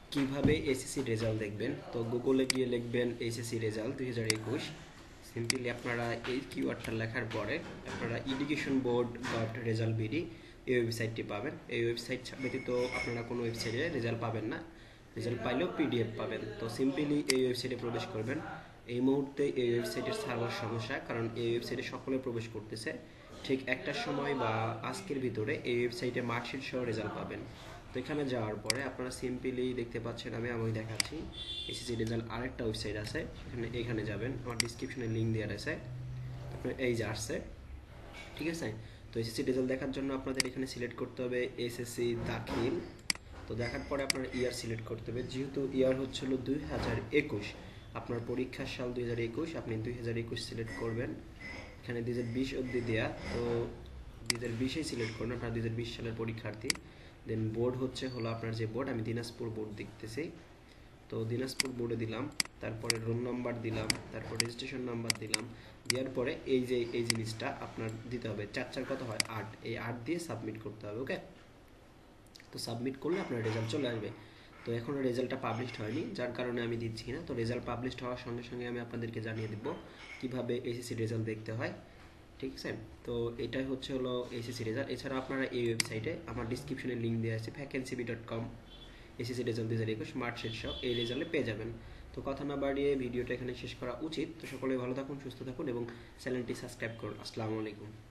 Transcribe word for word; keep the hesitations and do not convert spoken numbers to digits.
কিভাবে SSC result দেখবেন। তো গুগলে গিয়ে লিখবেন এসএসসি রেজাল্ট দুই হাজার একুশ। সিম্পলি আপনারা এই কিওয়ার্ডটা লেখার পরে আপনারা education board dot result BD এই ওয়েবসাইটটি পাবেন। এই ওয়েবসাইট ব্যতীত আপনারা কোনো ওয়েবসাইটে রেজাল্ট পাবেন না, রেজাল্ট পাইলেও পিডিএফ পাবেন। তো সিম্পলি এই ওয়েবসাইটে প্রবেশ করবেন। এই মুহূর্তে এই ওয়েবসাইটের সার্ভার সমস্যা, কারণ এই ওয়েবসাইটে সকলে প্রবেশ করতেছে। ঠিক একটার সময় বা আজকের ভিতরে এই ওয়েবসাইটে মার্কশিট সহ রেজাল্ট পাবেন। তো এখানে যাওয়ার পরে আপনারা সিম্পলি দেখতে পাচ্ছেন, আমি আমি দেখাচ্ছি এসএসসি রেজাল্ট আরেকটা ওয়েবসাইট আছে, এখানে এখানে যাবেন, আমার ডিসক্রিপশনে লিঙ্ক দেওয়া আছে, আপনার এই যে আসছে, ঠিক আছে। তো এসএসসি রেজাল্ট দেখার জন্য আপনাদের এখানে সিলেক্ট করতে হবে এসএসসি দাখিল। তো দেখার পরে আপনার ইয়ার সিলেক্ট করতে হবে, যেহেতু ইয়ার হচ্ছিল দুই হাজার একুশ, আপনার পরীক্ষার সাল দুই হাজার একুশ, আপনি দুই হাজার একুশ সিলেক্ট করবেন। এখানে দুই হাজার বিশ অবধি দেওয়া, তো দুই হাজার বিশেই সিলেক্ট করবেন, আপনার দুই হাজার বিশ সালের পরীক্ষার্থী। দেন বোর্ড হচ্ছে হলো আপনার যে বোর্ড, আমি দিনাজপুর বোর্ড দেখতেছি, তো দিনাজপুর বোর্ডে দিলাম, তারপরে রোল নাম্বার দিলাম, তারপর রেজিস্ট্রেশন নাম্বার দিলাম। দেওয়ার পরে এই যে এই জিনিসটা আপনার দিতে হবে, চার চার কত হয় আট, এই আট দিয়ে সাবমিট করতে হবে। ওকে, তো সাবমিট করলে আপনার রেজাল্ট চলে আসবে। তো এখনও রেজাল্টটা পাবলিশড হয়নি, যার কারণে আমি দিচ্ছি না। তো রেজাল্ট পাবলিশড হওয়ার সঙ্গে সঙ্গে আমি আপনাদেরকে জানিয়ে দেব কীভাবে এসএসসি রেজাল্ট দেখতে হয়, ঠিক আছে। তো এটাই হচ্ছে হলো এসএসসি রেজাল্ট। এছাড়া আপনারা এই ওয়েবসাইটে আমার ডিসক্রিপশনে লিঙ্ক দেওয়া আছে vacancy BD dot com, SSC result দুই হাজার একুশ মার্কশিট সহ এই রেজাল্টে পেয়ে যাবেন। তো কথা না বাড়িয়ে ভিডিওটা এখানে শেষ করা উচিত। তো সকলে ভালো থাকুন, সুস্থ থাকুন এবং চ্যানেলটি সাবস্ক্রাইব করুন। আসসালামু আলাইকুম।